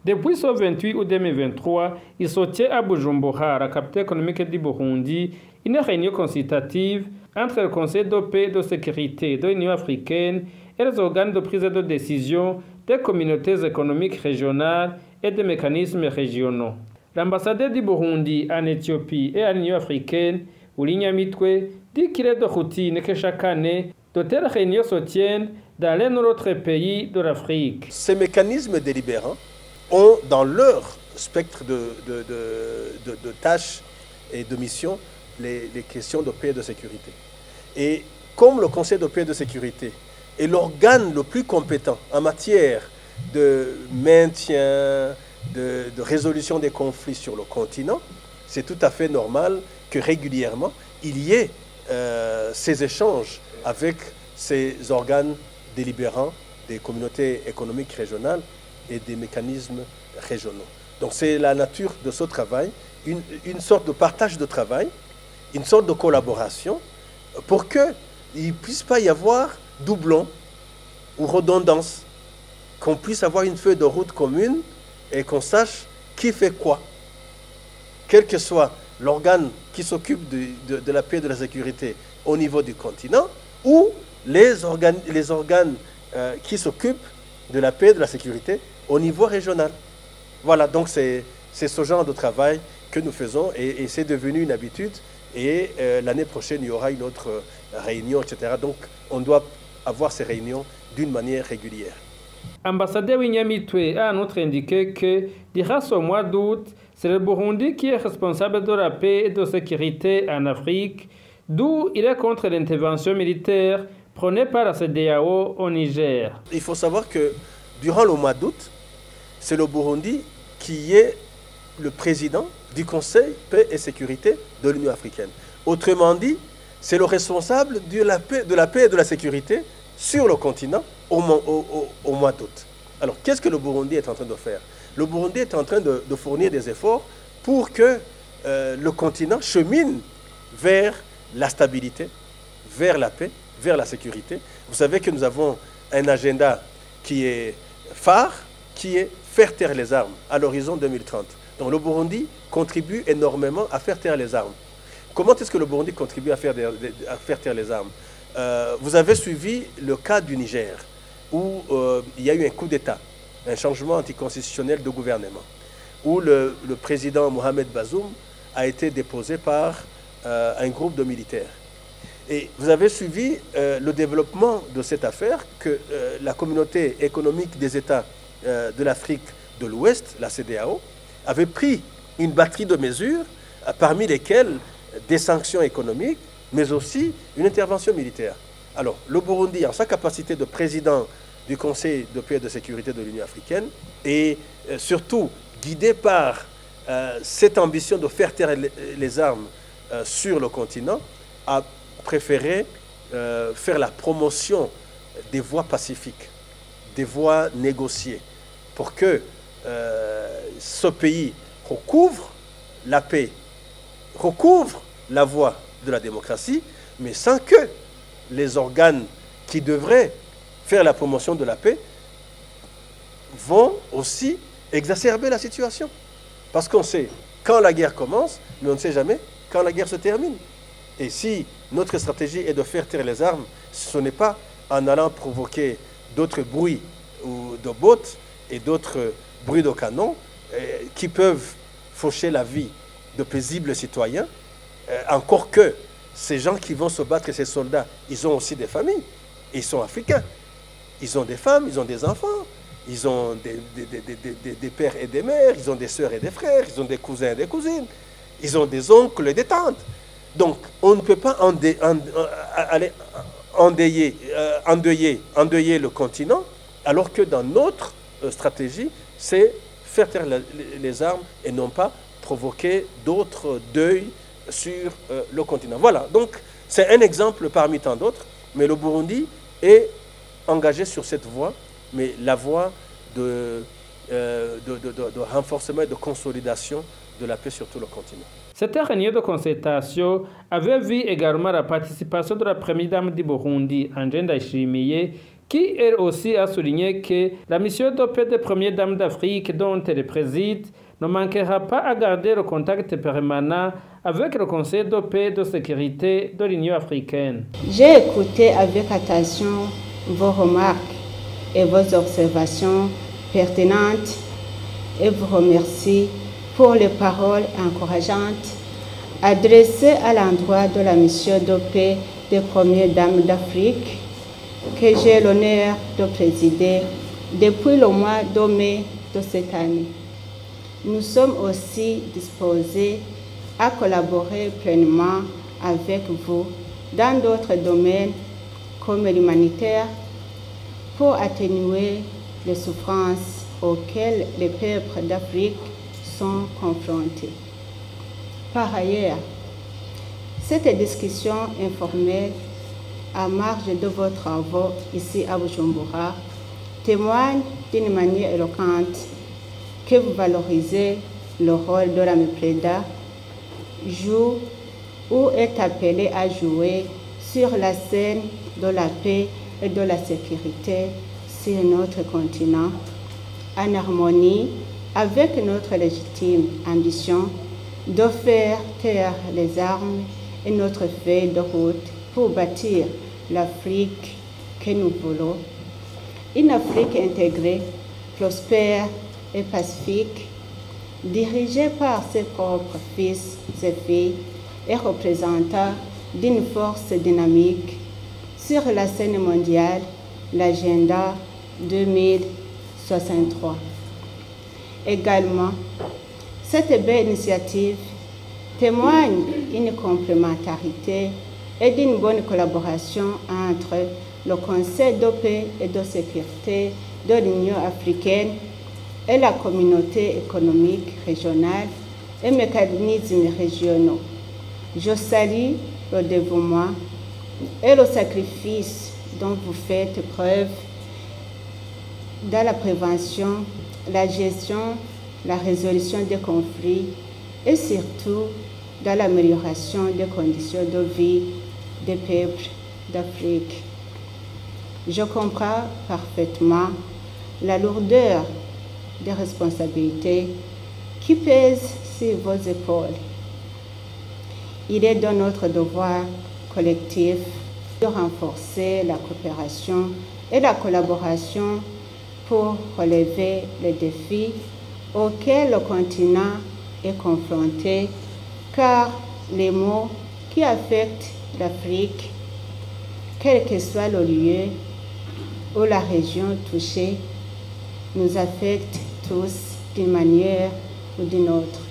Depuis ce 28 août 2023, il se tient à Bujumbura, la capitale économique du Burundi, une réunion consultative entre le Conseil de paix et de sécurité de l'Union africaine et les organes de prise de décision des communautés économiques régionales et des mécanismes régionaux. L'ambassadeur du Burundi en Éthiopie et à l'Union africaine, Willy Nyamitwe, dit qu'il est de routine que chaque année, de telles réunions se tiennent dans l'un ou l'autre pays de l'Afrique. Ces mécanismes délibérants ont dans leur spectre de tâches et de missions les questions de paix et de sécurité. Et comme le Conseil de paix et de sécurité est l'organe le plus compétent en matière de maintien, de résolution des conflits sur le continent, c'est tout à fait normal que régulièrement il y ait ces échanges avec ces organes délibérants des communautés économiques régionales et des mécanismes régionaux. Donc c'est la nature de ce travail, une sorte de partage de travail, une sorte de collaboration pour qu'il ne puisse pas y avoir doublon ou redondance, qu'on puisse avoir une feuille de route commune et qu'on sache qui fait quoi. Quel que soit l'organe qui s'occupe de la paix et de la sécurité au niveau du continent ou les organes qui s'occupent de la paix et de la sécurité au niveau régional. Voilà, donc c'est ce genre de travail que nous faisons et c'est devenu une habitude. Et l'année prochaine, il y aura une autre réunion, etc. Donc on doit avoir ces réunions d'une manière régulière. Ambassadeur Nyamitwe a en outre indiqué que, durant ce mois d'août, c'est le Burundi qui est responsable de la paix et de la sécurité en Afrique, d'où il est contre l'intervention militaire prônée par la CEDEAO au Niger. Il faut savoir que durant le mois d'août, c'est le Burundi qui est le président du Conseil paix et sécurité de l'Union africaine. Autrement dit, c'est le responsable de la paix et de la sécurité sur le continent au mois d'août. Alors, qu'est-ce que le Burundi est en train de faire? Le Burundi est en train de fournir des efforts pour que le continent chemine vers la stabilité, vers la paix, vers la sécurité. Vous savez que nous avons un agenda qui est phare, qui est faire taire les armes à l'horizon 2030. Donc le Burundi contribue énormément à faire taire les armes. Comment est-ce que le Burundi contribue à faire taire les armes? Vous avez suivi le cas du Niger, où il y a eu un coup d'État, un changement anticonstitutionnel de gouvernement, où le président Mohamed Bazoum a été déposé par un groupe de militaires. Et vous avez suivi le développement de cette affaire que la communauté économique des États de l'Afrique de l'Ouest, la CEDEAO, avait pris une batterie de mesures, parmi lesquelles des sanctions économiques, mais aussi une intervention militaire. Alors, le Burundi, en sa capacité de président du Conseil de paix et de sécurité de l'Union africaine, et surtout guidé par cette ambition de faire taire les armes sur le continent, a préféré faire la promotion des voies pacifiques, des voies négociées, pour que ce pays recouvre la paix, recouvre la voie de la démocratie, mais sans que les organes qui devraient faire la promotion de la paix vont aussi exacerber la situation. Parce qu'on sait quand la guerre commence, mais on ne sait jamais quand la guerre se termine. Et si notre stratégie est de faire taire les armes, ce n'est pas en allant provoquer d'autres bruits ou de bottes et d'autres bruits de canon qui peuvent faucher la vie de paisibles citoyens, encore que ces gens qui vont se battre, ces soldats, ils ont aussi des familles, ils sont africains, ils ont des femmes, ils ont des enfants, ils ont des pères et des mères, ils ont des sœurs et des frères, ils ont des cousins et des cousines, ils ont des oncles et des tantes. Donc on ne peut pas endeuiller le continent, alors que dans notre stratégie, c'est faire taire les armes et non pas provoquer d'autres deuils sur le continent. Voilà, donc c'est un exemple parmi tant d'autres, mais le Burundi est engagé sur cette voie, mais la voie de renforcement et de consolidation de la paix sur tout le continent. Cette réunion de concertation avait vu également la participation de la première dame du Burundi, André Ndayishimiye, qui elle aussi a souligné que la mission de paix des premières dames d'Afrique dont elle préside ne manquera pas à garder le contact permanent avec le Conseil de paix et de sécurité de l'Union africaine. J'ai écouté avec attention vos remarques et vos observations pertinentes et vous remercie pour les paroles encourageantes adressées à l'endroit de la mission de paix des premières dames d'Afrique que j'ai l'honneur de présider depuis le mois de mai de cette année. Nous sommes aussi disposés à collaborer pleinement avec vous dans d'autres domaines comme l'humanitaire pour atténuer les souffrances auxquelles les peuples d'Afrique sont confrontés. Par ailleurs, cette discussion informelle à marge de vos travaux ici à Bujumbura témoigne d'une manière éloquente que vous valorisez le rôle de la MEPREDA, joue ou est appelé à jouer sur la scène de la paix et de la sécurité sur notre continent, en harmonie avec notre légitime ambition de faire taire les armes et notre feuille de route pour bâtir l'Afrique que nous voulons, une Afrique intégrée, prospère et pacifique, dirigée par ses propres fils et filles et représentant d'une force dynamique sur la scène mondiale, l'agenda 2063. Également, cette belle initiative témoigne d'une complémentarité et d'une bonne collaboration entre le Conseil de paix et de sécurité de l'Union africaine et la communauté économique régionale et mécanismes régionaux. Je salue le dévouement et le sacrifice dont vous faites preuve dans la prévention, la gestion, la résolution des conflits et surtout dans l'amélioration des conditions de vie des peuples d'Afrique. Je comprends parfaitement la lourdeur des responsabilités qui pèsent sur vos épaules. Il est de notre devoir collectif de renforcer la coopération et la collaboration pour relever les défis auxquels le continent est confronté, car les maux qui affectent l'Afrique, quel que soit le lieu ou la région touchée, nous affectent tous d'une manière ou d'une autre.